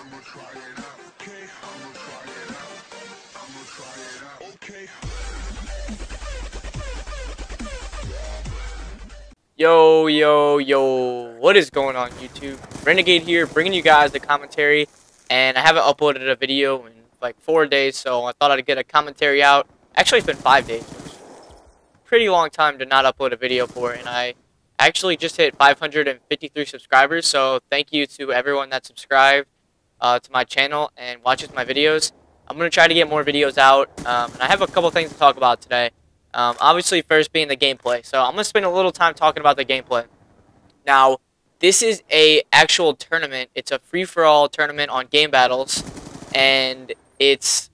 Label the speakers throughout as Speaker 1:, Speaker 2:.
Speaker 1: I'ma try it out, okay? I'ma try it out. I'ma try it out, okay?
Speaker 2: Yo, yo, yo, what is going on YouTube? Renegade here, bringing you guys the commentary, and I haven't uploaded a video in like 4 days, so I thought I'd get a commentary out. Actually, it's been 5 days, which is a pretty long time to not upload a video for, and I actually just hit 553 subscribers, so thank you to everyone that subscribed to my channel and watches my videos. I'm going to try to get more videos out, and I have a couple things to talk about today. Obviously, first being the gameplay. So I'm going to spend a little time talking about the gameplay. Now, this is a actual tournament. It's a free-for-all tournament on Game Battles, and it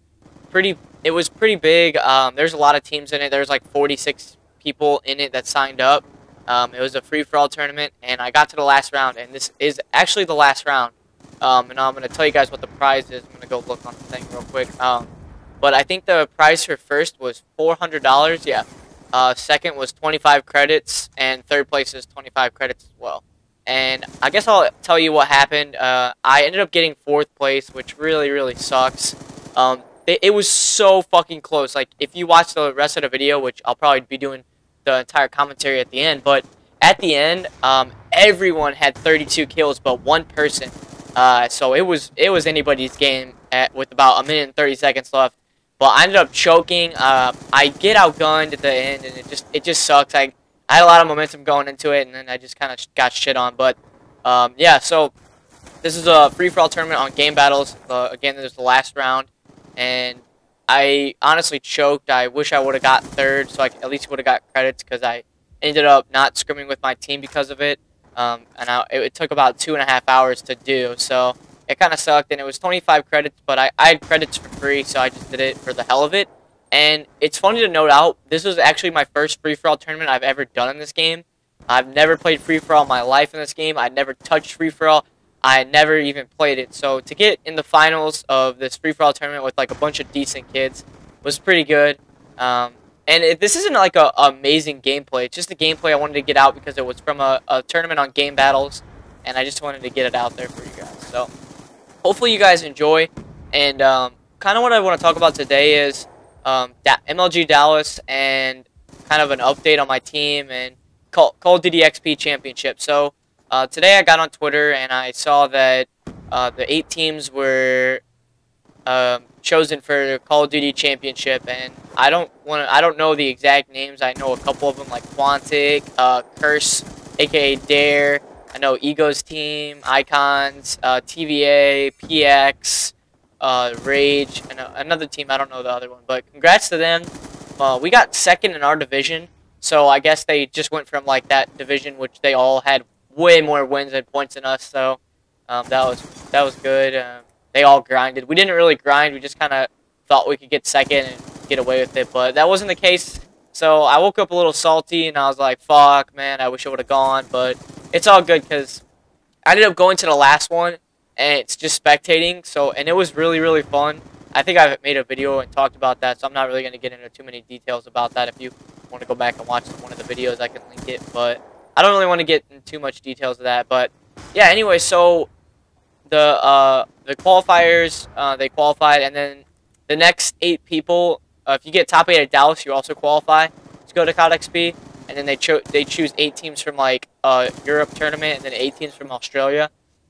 Speaker 2: was pretty big. There's a lot of teams in it. There's like 46 people in it that signed up. It was a free-for-all tournament, and I got to the last round, and this is actually the last round. And I'm going to tell you guys what the prize is. I'm going to go look on the thing real quick. But I think the prize for first was $400. Yeah. Second was 25 credits, and third place is 25 credits as well. And I guess I'll tell you what happened. I ended up getting fourth place, which really sucks. It was so fucking close. Like, if you watch the rest of the video, which I'll probably be doing the entire commentary at the end, but at the end, everyone had 32 kills, but one person. So it was anybody's game with about 1 minute and 30 seconds left. But I ended up choking. I get outgunned at the end, and it just sucks. I had a lot of momentum going into it, and then I just kind of got shit on. But yeah, so this is a free-for-all tournament on Game Battles. Again, this is the last round, and I honestly choked. I wish I would have got third, so I at least would have got credits, because I ended up not scrimming with my team because of it. It took about 2.5 hours to do, so it kind of sucked, and it was 25 credits, but I had credits for free, so I just did it for the hell of it. And it's funny to note out, this was actually my first free-for-all tournament I've ever done in this game. I've never played free-for-all in my life in this game. I never touched free-for-all. I never even played it. So to get in the finals of this free-for-all tournament with like a bunch of decent kids was pretty good. This isn't like a amazing gameplay. It's just the gameplay I wanted to get out because it was from a tournament on Game Battles, and I just wanted to get it out there for you guys. So hopefully you guys enjoy. And kind of what I want to talk about today is MLG Dallas and kind of an update on my team and Call of Duty XP Championship. So today I got on Twitter and I saw that the 8 teams were chosen for the Call of Duty Championship, and I don't know the exact names. I know a couple of them, like Quantic, Curse, aka Dare. I know Ego's team, Icons, TVA, PX, Rage, and another team. I don't know the other one, but congrats to them. We got second in our division, so I guess they just went from like that division, which they all had way more wins and points than us. So that was good. They all grinded. We didn't really grind. We just kind of thought we could get second and get away with it, but that wasn't the case. So I woke up a little salty, and I was like, fuck, man, I wish I would have gone, but it's all good because I ended up going to the last one, and it's just spectating, and it was really fun. I think I made a video and talked about that, so I'm not really going to get into too many details about that. If you want to go back and watch one of the videos, I can link it, but I don't really want to get into too much details of that. But yeah, anyway, so the qualifiers, they qualified, and then the next 8 people, if you get top 8 at Dallas, you also qualify to go to COD XP. And then they choose 8 teams from like Europe tournament, and then 8 teams from Australia.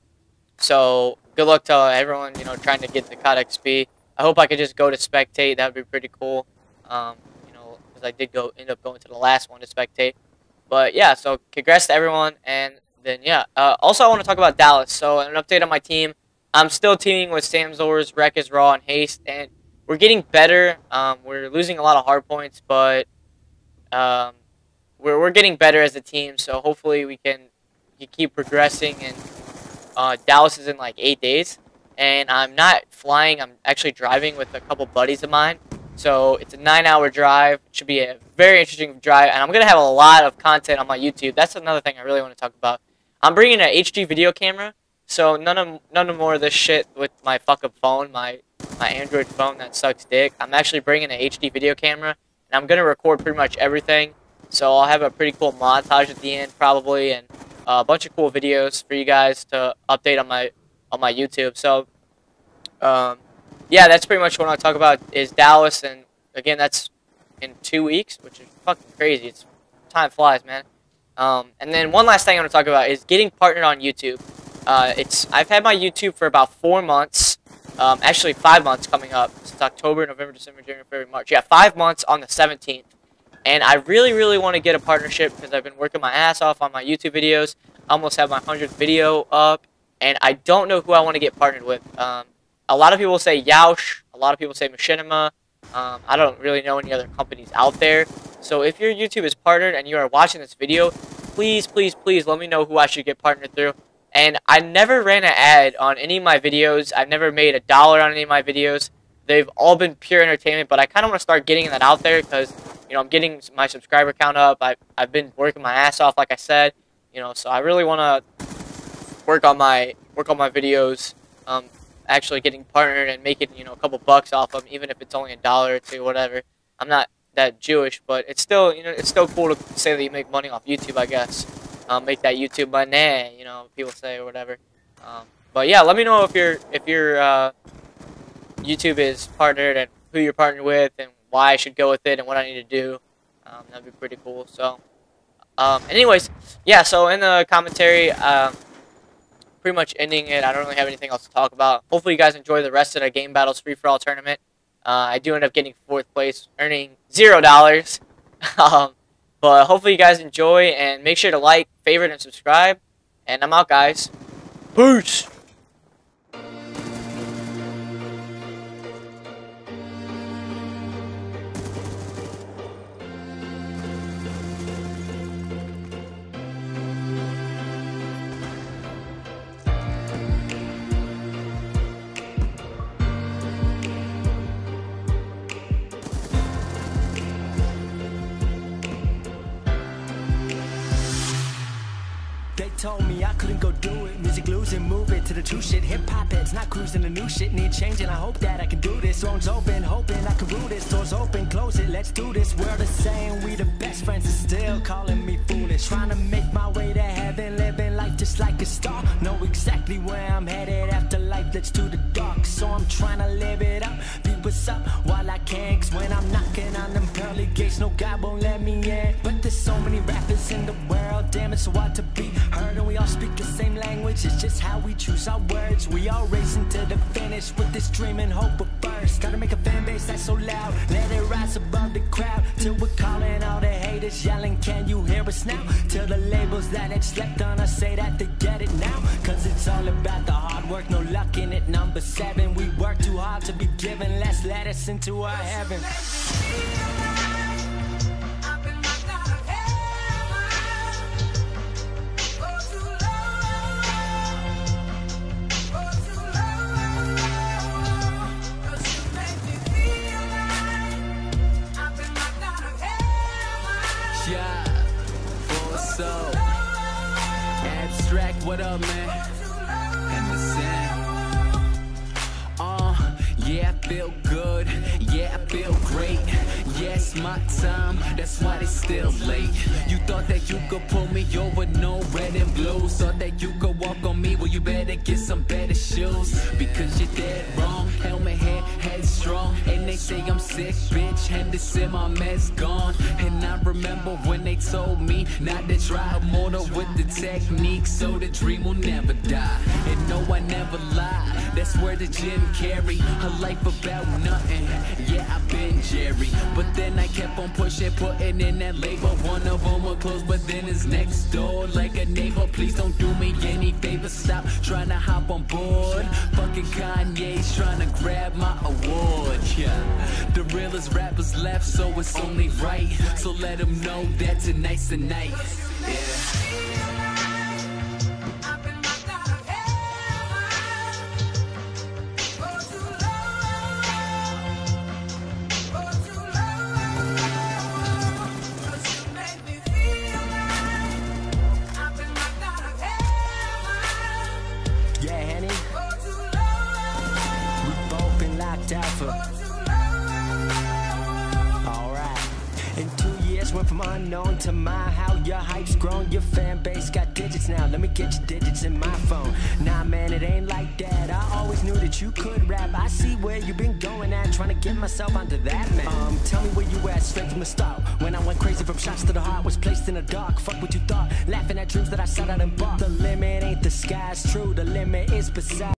Speaker 2: So good luck to everyone, trying to get the COD XP. I hope I could just go to spectate. That would be pretty cool. Because I did end up going to the last one to spectate. But yeah, so congrats to everyone. And then yeah, also I want to talk about Dallas. So an update on my team. I'm still teaming with Sam Zors, Wreck is Raw, and Haste, and we're getting better. We're losing a lot of hard points, but we're getting better as a team, so hopefully we can keep progressing. And Dallas is in like 8 days, and I'm not flying. I'm actually driving with a couple buddies of mine, so it's a 9-hour drive. It should be a very interesting drive, and I'm gonna have a lot of content on my YouTube. That's another thing I really want to talk about. I'm bringing an HD video camera, so none more of this shit with my fucking phone, my Android phone that sucks dick. I'm actually bringing an HD video camera, and I'm gonna record pretty much everything. So I'll have a pretty cool montage at the end, probably, and a bunch of cool videos for you guys to update on my YouTube. So Yeah, that's pretty much what I talk about is Dallas, and again, that's in 2 weeks, which is fucking crazy. It's time flies, man. And then one last thing I want to talk about is getting partnered on YouTube. I've had my YouTube for about 4 months, actually 5 months coming up. Since October, November, December, January, February, March. Yeah, 5 months on the 17th. And I really, really want to get a partnership because I've been working my ass off on my YouTube videos. I almost have my 100th video up, and I don't know who I want to get partnered with. A lot of people say Yoush. A lot of people say Machinima. I don't really know any other companies out there. So if your YouTube is partnered and you are watching this video, please, please, please let me know who I should get partnered through. And I never ran an ad on any of my videos. I've never made $1 on any of my videos. They've all been pure entertainment, but I kind of want to start getting that out there because, you know, I'm getting my subscriber count up. I've been working my ass off, like I said, you know, so I really want to work on my videos, actually getting partnered and making, you know, a couple bucks off them, even if it's only $1 or $2, whatever. I'm not that Jewish, but it's still, you know, it's still cool to say that you make money off YouTube, I guess. Make that YouTube money, you know, people say or whatever. But yeah, let me know if your YouTube is partnered and who you're partnered with and why I should go with it and what I need to do. That'd be pretty cool. So, anyways, yeah. So in the commentary, pretty much ending it. I don't really have anything else to talk about. Hopefully, you guys enjoy the rest of the Game Battles Free For All tournament. I do end up getting 4th place, earning $0. But hopefully you guys enjoy, and make sure to like, favorite, and subscribe. And I'm out, guys. Peace!
Speaker 3: They told me I couldn't go do it. Music losing, move it to the true shit. Hip hop heads not cruising the new shit. Need changing, I hope that I can do this. Thrones open, hoping I can rule this. Doors open, close it, let's do this. We're the same, we the best friends and still calling me foolish. Trying to make my way to heaven, living life just like a star. Know exactly where I'm headed after life, let's do the dark. So I'm trying to live it up, be what's up while I can. Cause when I'm knocking on them pearly gates, no God won't let me in. But there's so many rappers in the world, damn it's so hard to be heard. And we all speak the same language, it's just how we choose our words. We all racing to the finish with this dream and hope of first. Gotta make a fan base that's so loud, let it rise above the crowd. Till we're calling all the haters, yelling can you hear us now? Till the labels that had slept on us say that they get it now. Cause it's all about the hard work, no luck in it. Number 7, we work too hard to be given less, let us into our heaven.
Speaker 4: Yeah, full soul. Abstract, what up, man? And the sound. Yeah, I feel good. Yeah, I feel great. Yes, my time. That's why it's still late. You thought that you could pull me over, no red and blues. Thought that you could walk on me, well, you better get some better shoes. Because you're dead wrong. Helmet head, headstrong. And they say I'm sick, bitch. Henderson, my mess gone. And I remember when they told me not to try harder with the technique, so the dream will never die. And no, I never lie. That's where the Jim Carrey, a life about nothing. Yeah, I've been Jerry, but then I kept on pushing, putting in that label. One of them were close, but then it's next door like a neighbor. Please don't do me any favors. Stop trying to hop on board. Fucking Kanye's trying to grab my award. Yeah, the realest rappers left, so it's only right. So let them know that tonight's the night. Yeah.
Speaker 3: Went from unknown to my, how your hype's grown. Your fan base got digits now, let me get your digits in my phone. Nah man, it ain't like that, I always knew that that you could rap. I see where you been going at, trying to get myself onto that, man. Tell me where you at straight from the start. When I went crazy from shots to the heart, was placed in the dark. Fuck what you thought, laughing at dreams that I set out and bought. The limit ain't the sky, it's true, the limit is beside.